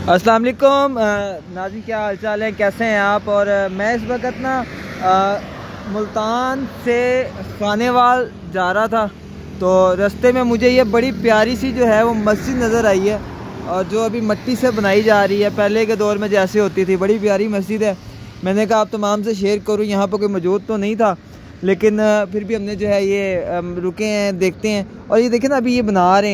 अस्सलाम वालेकुम नाज़रीन, क्या हाल चाल है, कैसे हैं आप। और मैं इस वक्त ना मुल्तान से खानेवाल जा रहा था, तो रास्ते में मुझे ये बड़ी प्यारी सी जो है वो मस्जिद नज़र आई है, और जो अभी मिट्टी से बनाई जा रही है, पहले के दौर में जैसे होती थी। बड़ी प्यारी मस्जिद है। मैंने कहा आप तमाम से शेयर करूँ। यहाँ पर कोई मौजूद तो नहीं था, लेकिन फिर भी हमने जो है ये रुके हैं, देखते हैं। और ये देखें ना, अभी ये बना रहे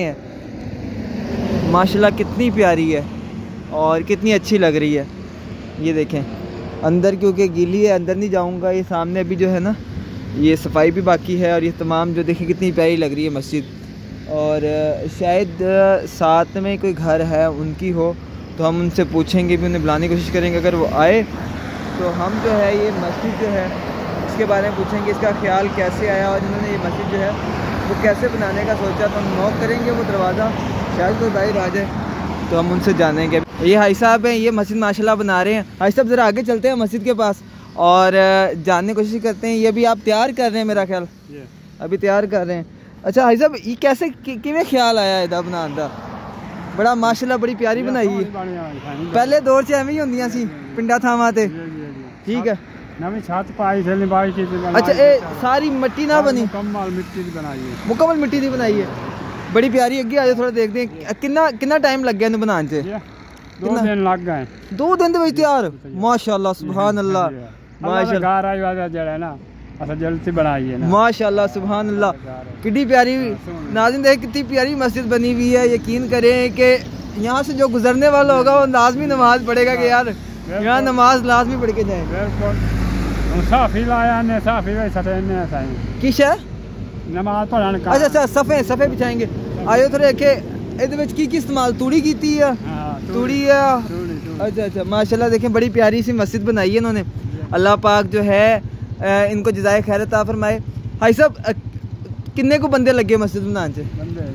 हैं, माशाल्लाह कितनी प्यारी है और कितनी अच्छी लग रही है। ये देखें अंदर, क्योंकि गीली है अंदर नहीं जाऊंगा। ये सामने अभी जो है ना ये सफाई भी बाकी है, और ये तमाम जो देखें कितनी प्यारी लग रही है मस्जिद। और शायद साथ में कोई घर है उनकी हो, तो हम उनसे पूछेंगे भी, उन्हें बुलाने की कोशिश करेंगे। अगर वो आए तो हम जो है ये मस्जिद जो है इसके बारे में पूछेंगे, इसका ख्याल कैसे आया और इन्होंने ये मस्जिद जो है वो कैसे बनाने का सोचा। तो हम नॉक करेंगे वो दरवाज़ा, शायद कोई बाहर आ जाए तो हम उनसे जानेंगे। ये भाई साहब हैं, ये मस्जिद माशाल्लाह बना रहे हैं। भाई साहब ज़रा आगे चलते हैं मस्जिद के पास और जानने की कोशिश करते हैं। ये भी आप तैयार कर रहे हैं मेरा ख्याल, अभी तैयार कर रहे हैं। अच्छा भाई साहब, ये कैसे किमें ख्याल आया इधर बनाने का? बड़ा माशाल्लाह बड़ी प्यारी बनाई है। पहले दौर से एवं ही होंदियां सी पिंडा थावां ते, ठीक है। नवी छत पाई थी, निभाई की थी। अच्छा, ये सारी मिट्टी ना बनी, मुकम्मल मिट्टी की बनाई है, मुकम्मल मिट्टी की बनाई है। बड़ी प्यारी। अगे आ जाओ थोड़ा देखते हैं कितना टाइम लग गया इन्हें बनाने से। 2 दिन लग गए। 2 दिन दे विच तैयार, माशाल्लाह सुभान अल्लाह, माशाल्लाह घर आई जड़ा ना असा जल्दी बनाई है ना, माशाल्लाह सुभान अल्लाह। कितनी प्यारी नाज़रीन, देख कितनी प्यारी मस्जिद बनी हुई है। यकीन करें कि यहाँ से जो गुजरने वाला होगा वो लाजमी नमाज पढ़ेगा कि यार यहाँ नमाज लाजमी पढ़ के जाए। साफी लाया ने, साफी वे सटे ने साईं किश है नमाज पढ़न का। अच्छा सफ़े बिछाएंगे। आयो थोड़े के ਇਹਦੇ ਵਿੱਚ ਕੀ इस्तेमाल तूड़ी की है? तूड़ी है। अच्छा माशाल्लाह, देखें बड़ी प्यारी सी मस्जिद बनाई है इन्होंने। अल्लाह पाक जो है इनको जज़ाए खैर अता फरमाए। भाई साहब कितने को बंदे लगे मस्जिद बनाने से?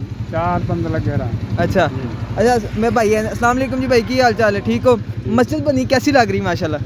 4 बंदे लगे रहा। अच्छा मैं भाई है। अस्सलाम वालेकुम जी भाई, की हाल चाल है, ठीक हो? मस्जिद बनी कैसी लग रही? माशाल्लाह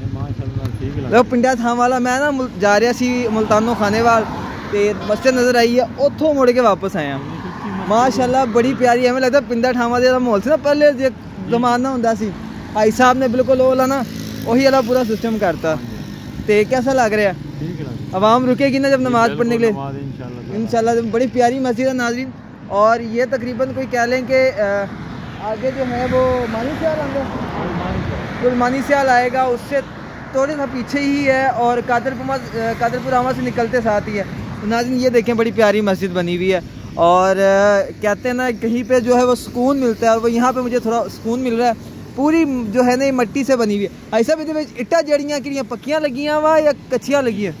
पिंडा थां वाला। मैं ना जा रहा सी मुल्तानो खानेवाल, तो मस्जिद नज़र आई है, उतों मुड़ के वापस आया। माशाल्लाह बड़ी प्यारी। हमें लगता पिंडा ठावा का माहौल से ना पहले जो जमाना होंदा सी, भाई साहब ने बिल्कुल वो ना वही वाला पूरा सिस्टम करता। तो कैसा लग रहा है? आवाम रुकेगी ना जब नमाज पढ़ने के लिए इंशाल्लाह। बड़ी प्यारी मस्जिद है नाज़रीन। और ये तकरीबन कोई कह लें कि आगे जो है वो मानी सियाल आएगा, गुलमानी सियाल आएगा, उससे थोड़ा सा पीछे ही है, और कादरपुर आमा से निकलते साथ ही है। तो नाज़रीन ये देखें बड़ी प्यारी मस्जिद बनी हुई है। और कहते हैं ना कहीं पे जो है वो सुकून मिलता है, और वो यहाँ पे मुझे थोड़ा सुकून मिल रहा है। पूरी जो है ना ये मिट्टी से बनी हुई है। ऐसा भी इट्टा जड़ियाँ कि पक्कियाँ लगियाँ वा या कच्चियाँ लगी हैं?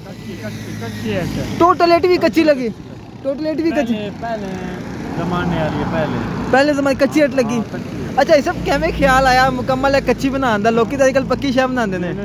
टोटलेट भी कच्ची लगी, टोटलेट भी कच्ची पहले जमाने कच्ची इट लगी। अच्छा, ये सब कैमें ख्याल आया मुकम्मल है कच्ची बनाने दा? लोग तो आजकल पक्की शाह बनाते हैं,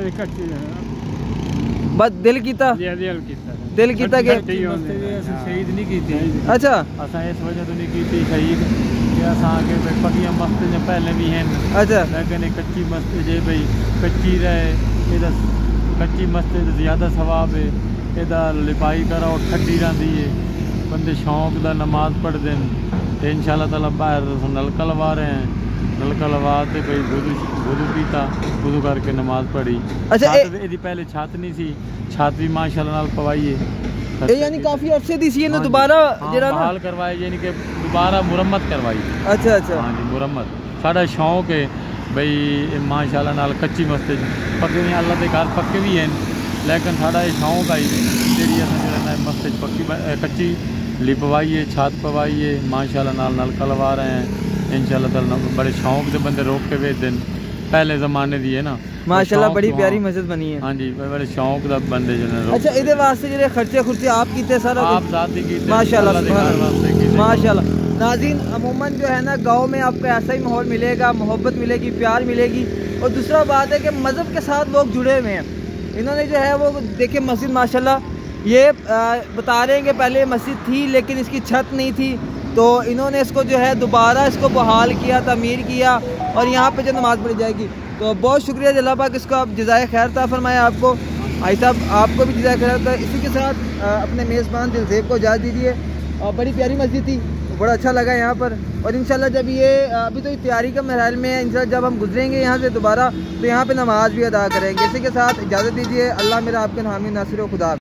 बस दिल कीता के शहीद नहीं की थी। अच्छा असा इस वजह तो नहीं की थी शहीद कि असा आगे पक्कियां मस्जिद पहले भी हैं। अच्छा, लेकिन कच्ची मस्जिद जे भाई कच्ची रहे, इधर कच्ची मस्जिद ज़्यादा सवाब है। इधर लिपाई करा और ठंडी रहती है, बंदे शौक दा नमाज पढ़ते हैं। तो इंशाल्लाह ताला बाहर नलका लवा रहे हैं, नलका लवा के भाई वुदू पीता, वुदू करके नमाज पढ़ी। अच्छा, ये पहले छत नहीं सी, छत भी माशाल्लाह नाल पवाई है, यानी काफी अरसे दी सी ने दोबारा जरा बहाल करवाई, यानी कि दोबारा मुरम्मत करवाई। अच्छा हाँ जी, मुरम्मत साडा शौक है भाई माशाल्लाह नाल। कच्ची मस्जिद पक्के नहीं, अल्लाह के घर पक्के भी हैं, लेकिन साडा ये शौक आई जी मस्जिद पक्की कच्ची लिपवाई है, छत पवाई है माशाल्लाह नाल, नलका लवा रहे हैं इंशाल्लाह ताला। बड़े शौक से बंदे रोक के भेजते हैं, पहले जमाने दी है ना माशाल्लाह। बड़ी प्यारी मस्जिद बनी है। हाँ जी, बड़े शौक दा बंदे जो। अच्छा, इहदे वास्ते जे खर्चे आप कीते सारा आप ज़ात ही कीते माशाल्लाह माशाल्लाह। नाज़रीन अमूमन जो है ना गाँव में आपको ऐसा ही माहौल मिलेगा, मोहब्बत मिलेगी, प्यार मिलेगी। और दूसरा बात है कि मज़हब के साथ लोग जुड़े हुए हैं। इन्होंने जो है वो देखिए मस्जिद माशाल्लाह ये बता रहे हैं कि पहले मस्जिद थी लेकिन इसकी छत नहीं थी, तो इन्होंने इसको जो है दोबारा इसको बहाल किया, तमीर किया, और यहाँ पे जो नमाज़ पढ़ी जाएगी। तो बहुत शुक्रिया अल्लाह पाक, इसको आप जज़ाए खैर ता फरमाए आपको। भाई साहब आपको भी जज़ाए खैर ता। इसी के साथ अपने मेज़बान दिलज़ेब को इजाज़त दीजिए। और बड़ी प्यारी मस्जिद थी, बड़ा अच्छा लगा यहाँ पर। और इंशाल्लाह जब ये अभी तो ये तैयारी का मरहल में है, इंशाल्लाह जब हम गुजरेंगे यहाँ से दोबारा तो यहाँ पे नमाज भी अदा करेंगे। इसी के साथ इजाज़त दीजिए। अल्लाह मेरा आपके हामी नासिर व खुदा।